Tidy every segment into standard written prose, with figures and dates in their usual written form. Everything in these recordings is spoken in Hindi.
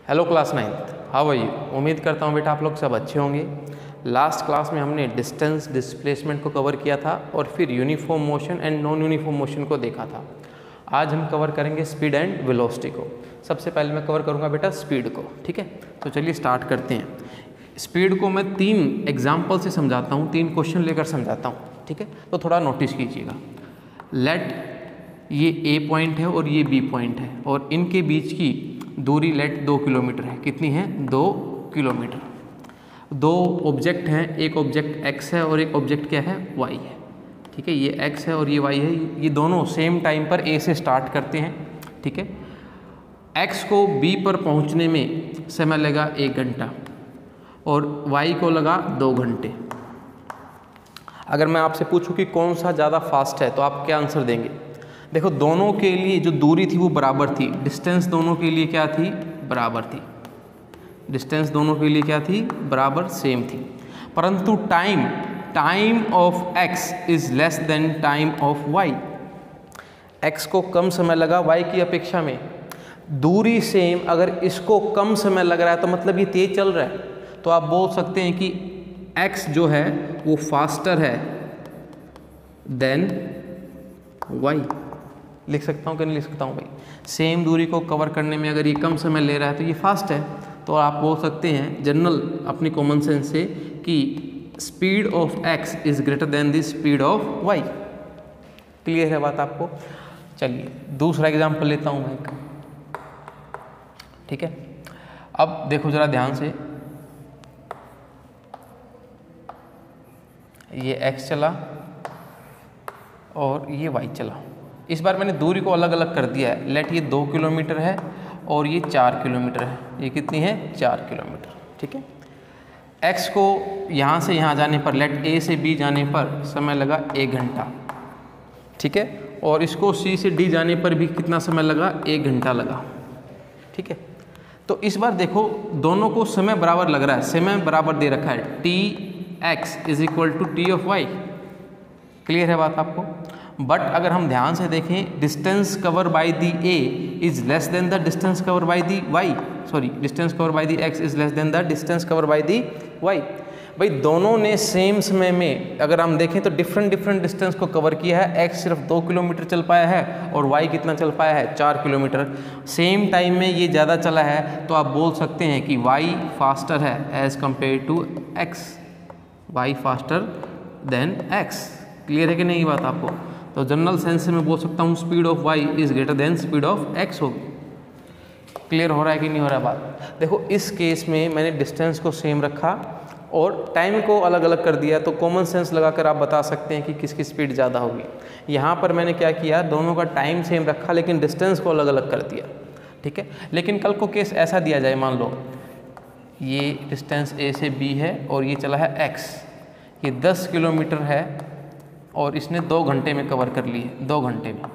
Hello class 9th, how are you. उम्मीद करता हूँ बेटा आप लोग सब अच्छे होंगे। लास्ट क्लास में हमने डिस्टेंस डिस्प्लेसमेंट को कवर किया था और फिर uniform motion and non uniform motion को देखा था। आज हम कवर करेंगे स्पीड एंड वेलोसिटी को। सबसे पहले मैं कवर करूँगा बेटा स्पीड को, ठीक है। तो चलिए स्टार्ट करते हैं। स्पीड को मैं 3 एग्जाम्पल से समझाता हूँ, 3 क्वेश्चन लेकर समझाता हूँ, ठीक है। तो थोड़ा नोटिस कीजिएगा। लेट ये ए पॉइंट है और ये बी पॉइंट है और इनके बीच की दूरी लेट 2 किलोमीटर है। कितनी है? 2 किलोमीटर। 2 ऑब्जेक्ट हैं, एक ऑब्जेक्ट एक्स है और एक ऑब्जेक्ट क्या है? वाई है, ठीक है। ये एक्स है और ये वाई है। ये दोनों सेम टाइम पर ए से स्टार्ट करते हैं, ठीक है। एक्स को बी पर पहुंचने में समय लगा 1 घंटा और वाई को लगा 2 घंटे। अगर मैं आपसे पूछूं कि कौन सा ज़्यादा फास्ट है तो आप क्या आंसर देंगे? देखो, दोनों के लिए जो दूरी थी वो बराबर थी। डिस्टेंस दोनों के लिए क्या थी? बराबर थी। डिस्टेंस दोनों के लिए क्या थी? बराबर, सेम थी। परंतु time of x is less than time of y. X को कम समय लगा वाई की अपेक्षा में। दूरी सेम, अगर इसको कम समय लग रहा है तो मतलब ये तेज चल रहा है, तो आप बोल सकते हैं कि एक्स जो है वो फास्टर है देन वाई। लिख सकता हूँ कि नहीं लिख सकता हूँ भाई? सेम दूरी को कवर करने में अगर ये कम समय ले रहा है तो ये फास्ट है। तो आप बोल सकते हैं जनरल अपनी कॉमन सेंस से कि speed of x is greater than the speed of y. Clear है बात आपको? चलिए दूसरा एग्जाम्पल लेता हूँ मैं, ठीक है। अब देखो जरा ध्यान से, ये x चला और ये y चला। इस बार मैंने दूरी को अलग अलग कर दिया है। लेट ये 2 किलोमीटर है और ये 4 किलोमीटर है। ये कितनी है? 4 किलोमीटर, ठीक है। x को यहाँ से यहाँ जाने पर, लेट a से b जाने पर समय लगा 1 घंटा, ठीक है। और इसको c से d जाने पर भी कितना समय लगा? 1 घंटा लगा, ठीक है। तो इस बार देखो दोनों को समय बराबर लग रहा है, समय बराबर दे रखा है। T x is equal to t of y. Clear है बात आपको? बट अगर हम ध्यान से देखें, distance cover by the a is less than the distance cover by the y, sorry, distance cover by the x is less than the distance cover by the y. भाई दोनों ने सेम समय में, अगर हम देखें तो डिफरेंट डिस्टेंस को कवर किया है। एक्स सिर्फ 2 किलोमीटर चल पाया है और वाई कितना चल पाया है? 4 किलोमीटर। सेम टाइम में ये ज़्यादा चला है, तो आप बोल सकते हैं कि वाई फास्टर है as compare to x. Y faster than x. Clear है कि नहीं बात आपको? तो जनरल सेंस से मैं बोल सकता हूँ speed of y is greater than speed of x होगी। क्लियर हो रहा है कि नहीं हो रहा है बात? देखो इस केस में मैंने डिस्टेंस को सेम रखा और टाइम को अलग अलग कर दिया, तो कॉमन सेंस लगाकर आप बता सकते हैं कि किसकी स्पीड ज़्यादा होगी। यहाँ पर मैंने क्या किया, दोनों का टाइम सेम रखा लेकिन डिस्टेंस को अलग अलग कर दिया, ठीक है। लेकिन कल को केस ऐसा दिया जाए, मान लो ये डिस्टेंस ए से बी है और ये चला है एक्स, ये 10 किलोमीटर है और इसने 2 घंटे में कवर कर लिए, 2 घंटे में।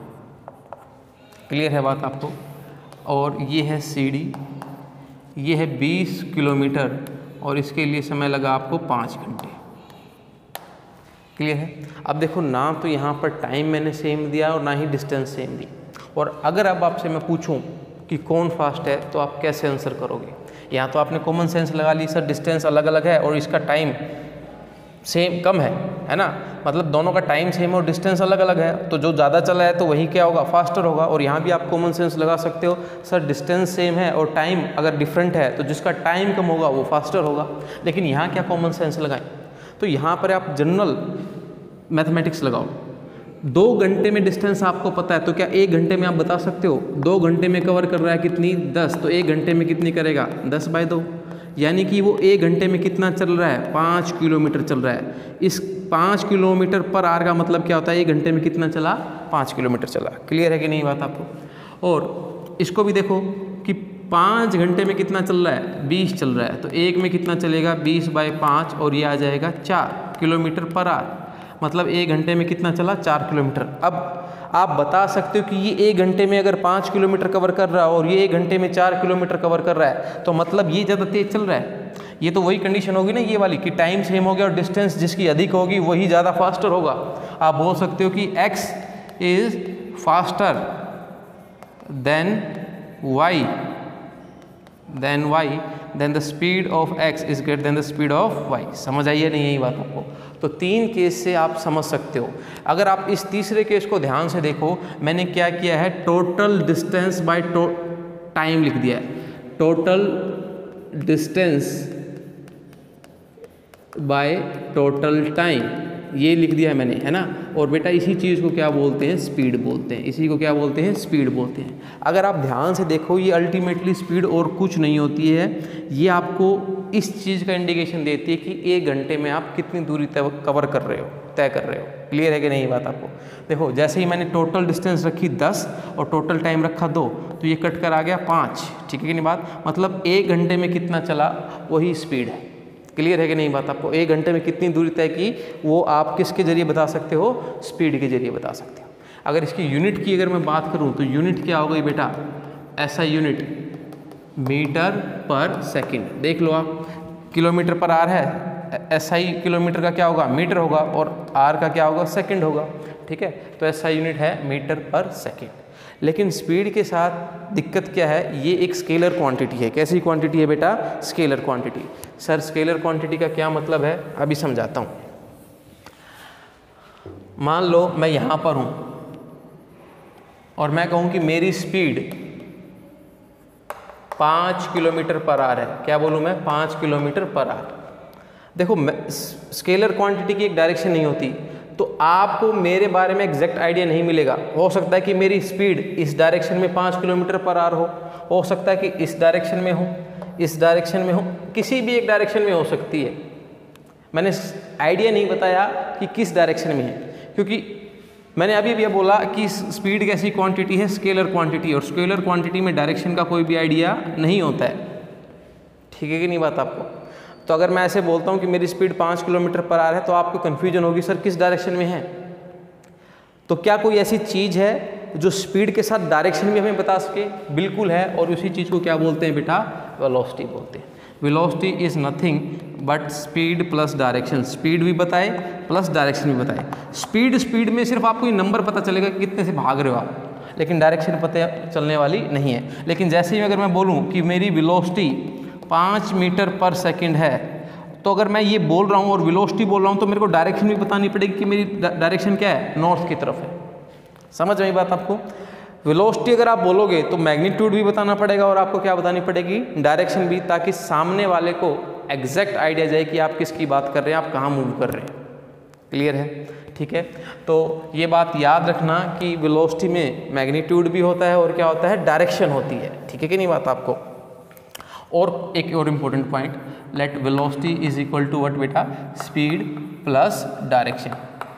क्लियर है बात आपको? और ये है सीडी, ये है 20 किलोमीटर और इसके लिए समय लगा आपको 5 घंटे। क्लियर है? अब देखो ना तो यहाँ पर टाइम मैंने सेम दिया और ना ही डिस्टेंस सेम दी। और अगर अब आपसे मैं पूछूं कि कौन फास्ट है तो आप कैसे आंसर करोगे? यहाँ तो आपने कॉमन सेंस लगा ली, सर डिस्टेंस अलग अलग है और इसका टाइम सेम कम है ना, मतलब दोनों का टाइम सेम और डिस्टेंस अलग अलग है, तो जो ज़्यादा चला है तो वही क्या होगा? फास्टर होगा। और यहाँ भी आप कॉमन सेंस लगा सकते हो, सर डिस्टेंस सेम है और टाइम अगर डिफरेंट है तो जिसका टाइम कम होगा वो फास्टर होगा। लेकिन यहाँ क्या कॉमन सेंस लगाएं? तो यहाँ पर आप जनरल मैथमेटिक्स लगाओ। 2 घंटे में डिस्टेंस आपको पता है, तो क्या 1 घंटे में आप बता सकते हो? 2 घंटे में कवर कर रहा है कितनी? 10, तो 1 घंटे में कितनी करेगा? 10/2। यानी कि वो 1 घंटे में कितना चल रहा है? 5 किलोमीटर चल रहा है। इस 5 किलोमीटर पर आवर का मतलब क्या होता है? 1 घंटे में कितना चला? 5 किलोमीटर चला। क्लियर है कि नहीं बात आपको? और इसको भी देखो कि 5 घंटे में कितना चल रहा है? 20 चल रहा है, तो 1 में कितना चलेगा? 20/5 और ये आ जाएगा 4 किलोमीटर पर आवर। मतलब 1 घंटे में कितना चला? 4 किलोमीटर। अब आप बता सकते हो कि ये 1 घंटे में अगर 5 किलोमीटर कवर कर रहा है और ये 1 घंटे में 4 किलोमीटर कवर कर रहा है, तो मतलब ये ज़्यादा तेज चल रहा है। ये तो वही कंडीशन होगी ना ये वाली, कि टाइम सेम हो गया और डिस्टेंस जिसकी अधिक होगी वही ज़्यादा फास्टर होगा। आप बोल सकते हो कि x is faster than y than y, then the speed of x is greater than the speed of y। समझ आई है नहीं यही बात आपको? तो 3 केस से आप समझ सकते हो। अगर आप इस तीसरे केस को ध्यान से देखो, मैंने क्या किया है, टोटल डिस्टेंस बाय टाइम लिख दिया है। Total distance by total time ये लिख दिया है मैंने, है ना। और बेटा इसी चीज़ को क्या बोलते हैं, स्पीड बोलते हैं। इसी को क्या बोलते हैं, स्पीड बोलते हैं। अगर आप ध्यान से देखो, ये अल्टीमेटली स्पीड और कुछ नहीं होती है, ये आपको इस चीज़ का इंडिकेशन देती है कि 1 घंटे में आप कितनी दूरी कवर कर रहे हो, तय कर रहे हो। क्लियर है कि नहीं बात आपको? देखो जैसे ही मैंने टोटल डिस्टेंस रखी 10 और टोटल टाइम रखा 2, तो ये कट कर आ गया 5। ठीक है कि नहीं बात? मतलब 1 घंटे में कितना चला वही स्पीड है। क्लियर है कि नहीं बात आपको? 1 घंटे में कितनी दूरी तय की वो आप किसके जरिए बता सकते हो, स्पीड के जरिए बता सकते हो। अगर इसकी यूनिट की अगर मैं बात करूं तो यूनिट क्या हो गई बेटा, ऐसा यूनिट मीटर पर सेकंड। देख लो आप, किलोमीटर पर आर है, एसआई किलोमीटर का क्या होगा, मीटर होगा, और आर का क्या होगा, सेकंड होगा। ठीक है, तो एसआई यूनिट है मीटर पर सेकंड। लेकिन स्पीड के साथ दिक्कत क्या है, ये एक स्केलर क्वांटिटी है। कैसी क्वांटिटी है बेटा, scalar quantity. Sir scalar quantity का क्या मतलब है, अभी समझाता हूँ। मान लो मैं यहाँ पर हूँ और मैं कहूँ कि मेरी स्पीड 5 किलोमीटर पर आवर है। क्या बोलूँ मैं, 5 किलोमीटर पर आवर। देखो स्केलर क्वांटिटी की एक डायरेक्शन नहीं होती, तो आपको मेरे बारे में एग्जैक्ट आइडिया नहीं मिलेगा। हो सकता है कि मेरी स्पीड इस डायरेक्शन में 5 किलोमीटर पर आवर हो सकता है कि इस डायरेक्शन में हो, इस डायरेक्शन में हो, किसी भी एक डायरेक्शन में हो सकती है। मैंने आइडिया नहीं बताया कि किस डायरेक्शन में है, क्योंकि मैंने अभी भी बोला कि स्पीड कैसी क्वांटिटी है, स्केलर क्वांटिटी, और स्केलर क्वांटिटी में डायरेक्शन का कोई भी आइडिया नहीं होता है। ठीक है कि नहीं बात आपको? तो अगर मैं ऐसे बोलता हूँ कि मेरी स्पीड 5 किलोमीटर पर आवर है, तो आपको कन्फ्यूजन होगी, सर किस डायरेक्शन में है। तो क्या कोई ऐसी चीज़ है जो स्पीड के साथ डायरेक्शन भी हमें बता सके? बिल्कुल है, और उसी चीज़ को क्या बोलते हैं बेटा, वेलोसिटी बोलते हैं। Velocity is nothing but speed plus direction. Speed भी बताए प्लस डायरेक्शन भी बताए। स्पीड में सिर्फ आपको ये नंबर पता चलेगा कि कितने से भाग रहे हो आप, लेकिन डायरेक्शन पता चलने वाली नहीं है। लेकिन जैसे ही अगर मैं बोलूँ कि मेरी वेलोसिटी 5 मीटर पर सेकंड है, तो अगर मैं ये बोल रहा हूँ और वेलोसिटी बोल रहा हूँ, तो मेरे को डायरेक्शन भी बतानी पड़ेगी कि मेरी डायरेक्शन क्या है, नॉर्थ की तरफ है। समझ में बात आपको? वेलोसिटी अगर आप बोलोगे तो मैग्नीट्यूड भी बताना पड़ेगा, और आपको क्या बतानी पड़ेगी, डायरेक्शन भी, ताकि सामने वाले को एग्जैक्ट आइडिया जाए कि आप किसकी बात कर रहे हैं, आप कहाँ मूव कर रहे हैं। क्लियर है? ठीक है, तो ये बात याद रखना कि वेलोसिटी में मैग्नीट्यूड भी होता है और क्या होता है, डायरेक्शन होती है। ठीक है कि नहीं बात आपको? और एक और important point, let velocity is equal to what बेटा, स्पीड प्लस डायरेक्शन।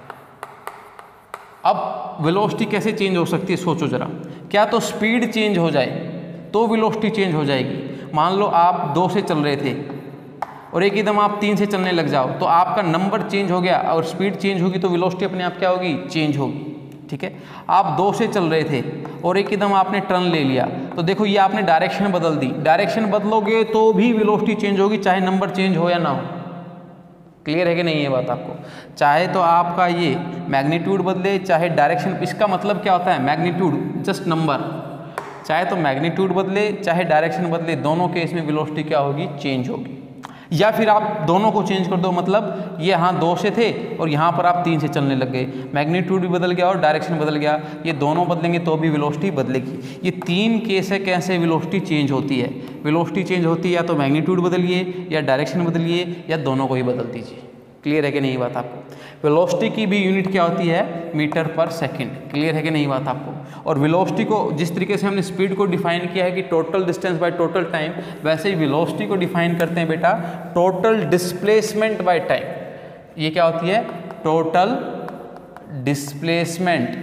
अब वेलोसिटी कैसे चेंज हो सकती है, सोचो जरा। क्या तो स्पीड चेंज हो जाए तो वेलोसिटी चेंज हो जाएगी। मान लो आप 2 से चल रहे थे और एकदम आप 3 से चलने लग जाओ, तो आपका नंबर चेंज हो गया, और स्पीड चेंज होगी तो वेलोसिटी अपने आप क्या होगी, चेंज होगी। ठीक है, आप 2 से चल रहे थे और एकदम आपने टर्न ले लिया, तो देखो ये आपने डायरेक्शन बदल दी। डायरेक्शन बदलोगे तो भी वेलोसिटी चेंज होगी, चाहे नंबर चेंज हो या ना हो। क्लियर है कि नहीं ये बात आपको? चाहे तो आपका ये मैग्नीट्यूड बदले, चाहे डायरेक्शन। इसका मतलब क्या होता है, मैग्नीट्यूड जस्ट नंबर, चाहे तो मैग्नीट्यूड बदले चाहे डायरेक्शन बदले, दोनों केस में वेलोसिटी क्या होगी, चेंज होगी। या फिर आप दोनों को चेंज कर दो, मतलब ये यहाँ 2 से थे और यहाँ पर आप 3 से चलने लग गए, मैग्नीट्यूड भी बदल गया और डायरेक्शन बदल गया, ये दोनों बदलेंगे तो भी वेलोसिटी बदलेगी। ये 3 केस है कैसे वेलोसिटी चेंज होती है। वेलोसिटी चेंज होती है या तो मैग्नीट्यूड बदलिए या डायरेक्शन बदलिए या दोनों को ही बदल दीजिए। क्लियर है कि नहीं बात आपको? वेलोसिटी की भी यूनिट क्या होती है, मीटर पर सेकंड। क्लियर है कि नहीं बात आपको? और वेलोसिटी को जिस तरीके से हमने स्पीड को डिफाइन किया है कि total distance by total time, वैसे ही वेलोसिटी को डिफाइन करते हैं बेटा टोटल डिस्प्लेसमेंट बाय टाइम। ये क्या होती है, total displacement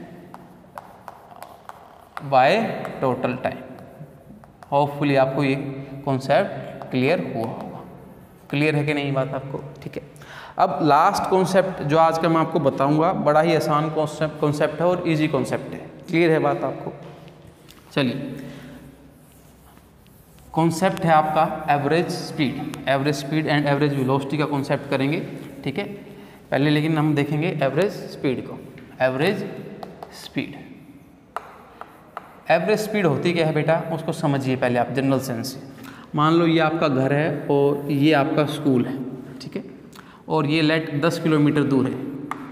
by total time. Hopefully आपको ये कॉन्सेप्ट क्लियर हुआ होगा। क्लियर है कि नहीं बात आपको? ठीक है, अब लास्ट कॉन्सेप्ट जो आज का मैं आपको बताऊंगा, बड़ा ही आसान कॉन्सेप्ट है और इजी कॉन्सेप्ट है। क्लियर है बात आपको? चलिए, कॉन्सेप्ट है आपका average speed and average velocity का कॉन्सेप्ट करेंगे। ठीक है, पहले लेकिन हम देखेंगे एवरेज स्पीड को। एवरेज स्पीड होती क्या है बेटा, उसको समझिए पहले आप जनरल सेंस से। मान लो ये आपका घर है और ये आपका स्कूल है, ठीक है, और ये लेट 10 किलोमीटर दूर है,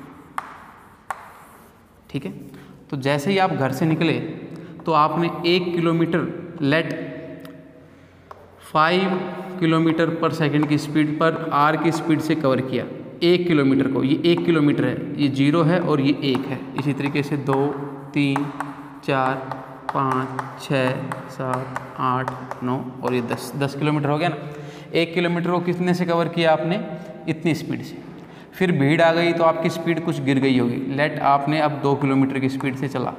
ठीक है। तो जैसे ही आप घर से निकले तो आपने 1 kilometre let 5 kilometre per second की स्पीड पर आर की स्पीड से कवर किया 1 किलोमीटर को। ये 1 किलोमीटर है, ये 0 है और ये 1 है। इसी तरीके से 2, 3, 4, 5, 6, 7, 8, 9 और ये 10 किलोमीटर हो गया ना। 1 किलोमीटर को कितने से कवर किया आपने? इतनी स्पीड से। फिर भीड़ आ गई तो आपकी स्पीड कुछ गिर गई होगी। लेट आपने अब 2 किलोमीटर की स्पीड से चला,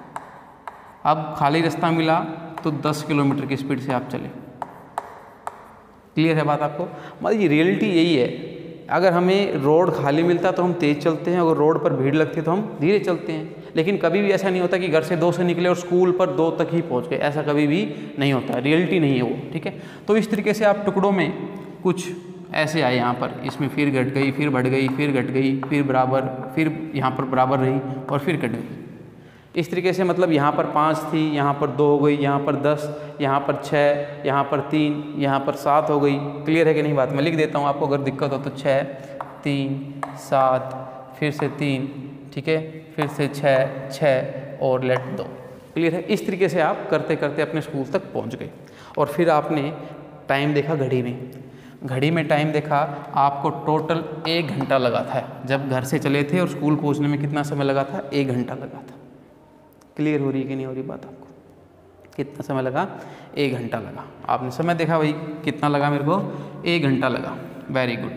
अब खाली रास्ता मिला तो 10 किलोमीटर की स्पीड से आप चले। क्लियर है बात आपको? मतलब ये रियलिटी यही है, अगर हमें रोड खाली मिलता तो हम तेज़ चलते हैं, अगर रोड पर भीड़ लगती है तो हम धीरे चलते हैं। लेकिन कभी भी ऐसा नहीं होता कि घर से 2 से निकले और स्कूल पर 2 तक ही पहुंच गए, ऐसा कभी भी नहीं होता, रियलिटी नहीं है वो, ठीक है। तो इस तरीके से आप टुकड़ों में कुछ ऐसे आए यहाँ पर, इसमें फिर घट गई, फिर बढ़ गई, फिर घट गई, फिर बराबर, फिर यहाँ पर बराबर रही और फिर घट गई। इस तरीके से मतलब यहाँ पर 5 थी, यहाँ पर 2 हो गई, यहाँ पर 10, यहाँ पर 6, यहाँ पर 3, यहाँ पर 7 हो गई। क्लियर है कि नहीं बात? मैं लिख देता हूँ आपको, अगर दिक्कत हो तो 6, 3, 7, फिर से 3, ठीक है, फिर से 6 और लेट 2। क्लियर है? इस तरीके से आप करते करते अपने स्कूल तक पहुँच गए। और फिर आपने टाइम देखा घड़ी में, घड़ी में टाइम देखा, आपको टोटल 1 घंटा लगा था। जब घर से चले थे और स्कूल पहुँचने में कितना समय लगा था? 1 घंटा लगा था। क्लियर हो रही है कि नहीं हो रही बात आपको? कितना समय लगा? 1 घंटा लगा। आपने समय देखा भाई कितना लगा मेरे को? 1 घंटा लगा। वेरी गुड,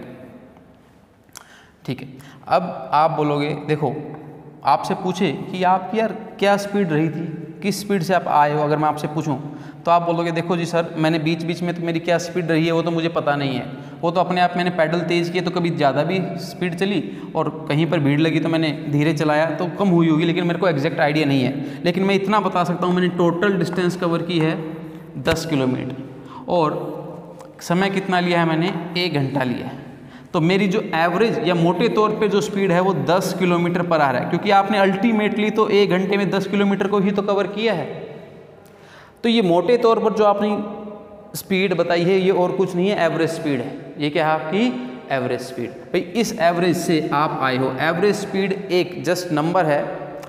ठीक है। अब आप बोलोगे, देखो आपसे पूछे कि आपकी यार क्या स्पीड रही थी, किस स्पीड से आप आए हो, अगर मैं आपसे पूछूं तो आप बोलोगे देखो जी सर, मैंने बीच बीच में तो मेरी क्या स्पीड रही है वो तो मुझे पता नहीं है, वो तो अपने आप मैंने पैडल तेज़ किए तो कभी ज़्यादा भी स्पीड चली और कहीं पर भीड़ लगी तो मैंने धीरे चलाया तो कम हुई होगी, लेकिन मेरे को एग्जैक्ट आइडिया नहीं है। लेकिन मैं इतना बता सकता हूँ, मैंने टोटल डिस्टेंस कवर की है 10 किलोमीटर और समय कितना लिया है मैंने? 1 घंटा लिया है। तो मेरी जो एवरेज या मोटे तौर पे जो स्पीड है वो 10 किलोमीटर पर आ रहा है, क्योंकि आपने अल्टीमेटली तो 1 घंटे में 10 किलोमीटर को ही तो कवर किया है। तो ये मोटे तौर पर जो आपने स्पीड बताई है ये और कुछ नहीं है, एवरेज स्पीड है। ये क्या है? आपकी एवरेज स्पीड। भाई इस एवरेज से आप आए हो। एवरेज स्पीड एक जस्ट नंबर है,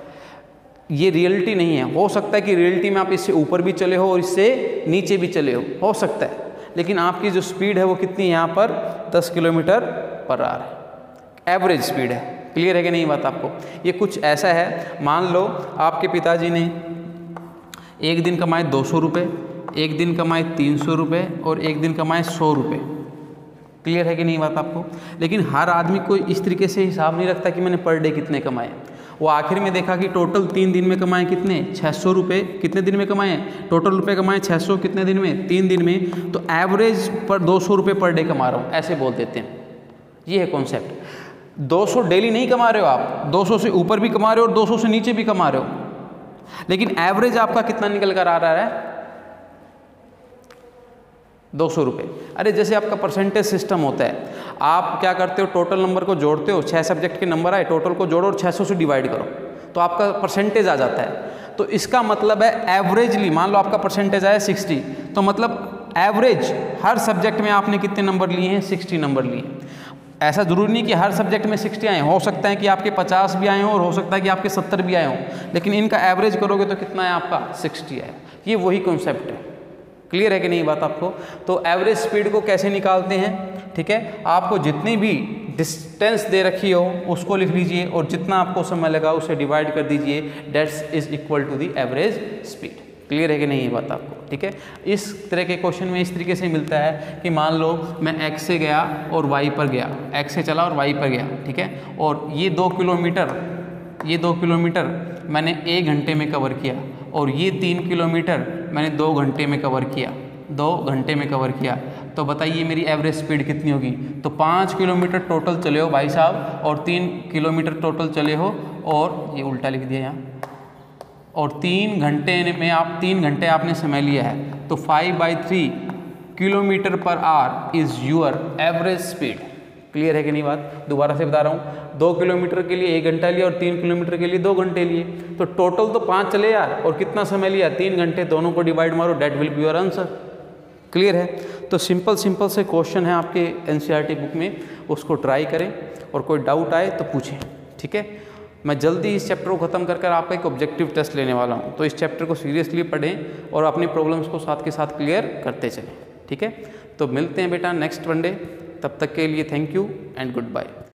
ये रियलिटी नहीं है। हो सकता है कि रियलिटी में आप इससे ऊपर भी चले हो और इससे नीचे भी चले हो सकता है, लेकिन आपकी जो स्पीड है वो कितनी है? यहाँ पर 10 किलोमीटर पर आवर है, एवरेज स्पीड है। क्लियर है कि नहीं बात आपको? ये कुछ ऐसा है, मान लो आपके पिताजी ने एक दिन कमाए 200 रुपये, एक दिन कमाए 300 रुपये और एक दिन कमाए 100 रुपये। क्लियर है कि नहीं बात आपको? लेकिन हर आदमी को इस तरीके से हिसाब नहीं रखता कि मैंने पर डे कितने कमाए। वो आखिर में देखा कि टोटल 3 दिन में कमाए कितने? 600 रुपये। कितने दिन में कमाए? टोटल रुपये कमाए 600, कितने दिन में? 3 दिन में। तो एवरेज पर 200 रुपये पर डे कमा रहा हूँ, ऐसे बोल देते हैं। ये है कॉन्सेप्ट। 200 डेली नहीं कमा रहे हो आप, 200 से ऊपर भी कमा रहे हो और 200 से नीचे भी कमा रहे हो, लेकिन एवरेज आपका कितना निकल कर आ रहा है? 200 रुपये। अरे जैसे आपका परसेंटेज सिस्टम होता है, आप क्या करते हो? टोटल नंबर को जोड़ते हो, 6 सब्जेक्ट के नंबर आए, टोटल को जोड़ो और 600 से डिवाइड करो तो आपका परसेंटेज आ जाता है। तो इसका मतलब है एवरेजली, मान लो आपका परसेंटेज आया 60, तो मतलब एवरेज हर सब्जेक्ट में आपने कितने नंबर लिए हैं? 60 नंबर लिए। ऐसा ज़रूरी नहीं कि हर सब्जेक्ट में 60 आए, हो सकता है कि आपके 50 भी आए हों और हो सकता है कि आपके 70 भी आए हों, लेकिन इनका एवरेज करोगे तो कितना है आपका? 60 है। ये वही कॉन्सेप्ट है। क्लियर है कि नहीं बात आपको? तो एवरेज स्पीड को कैसे निकालते हैं? ठीक है, आपको जितनी भी डिस्टेंस दे रखी हो उसको लिख लीजिए और जितना आपको समय लगा उसे डिवाइड कर दीजिए, that's is equal to the average speed. Clear है कि नहीं ये बात आपको? ठीक है, इस तरह के क्वेश्चन में इस तरीके से मिलता है कि मान लो मैं x से गया और y पर गया, x से चला और y पर गया, ठीक है, और ये 2 किलोमीटर मैंने 1 घंटे में कवर किया और ये 3 किलोमीटर मैंने 2 घंटे में कवर किया, 2 घंटे में कवर किया। तो बताइए मेरी एवरेज स्पीड कितनी होगी? तो 5 किलोमीटर टोटल चले हो भाई साहब और 3 किलोमीटर टोटल चले हो, और ये उल्टा लिख दिया यहाँ, और 3 घंटे में आप 3 घंटे आपने समय लिया है, तो 5/3 kilometre per hour is your average speed. Clear है कि नहीं बात? दोबारा से बता रहा हूँ, 2 किलोमीटर के लिए 1 घंटा लिया और 3 किलोमीटर के लिए 2 घंटे लिए, तो टोटल तो 5 चले यार, और कितना समय लिया? 3 घंटे। दोनों को डिवाइड मारो, that will be your answer. Clear है? तो सिंपल से क्वेश्चन है आपके एनसीईआरटी बुक में, उसको ट्राई करें और कोई डाउट आए तो पूछें, ठीक है? मैं जल्दी इस चैप्टर को ख़त्म कर आपका एक ऑब्जेक्टिव टेस्ट लेने वाला हूँ, तो इस चैप्टर को सीरियसली पढ़ें और अपनी प्रॉब्लम्स को साथ के साथ क्लियर करते चलें, ठीक है? तो मिलते हैं बेटा नेक्स्ट वनडे, तब तक के लिए thank you and good bye.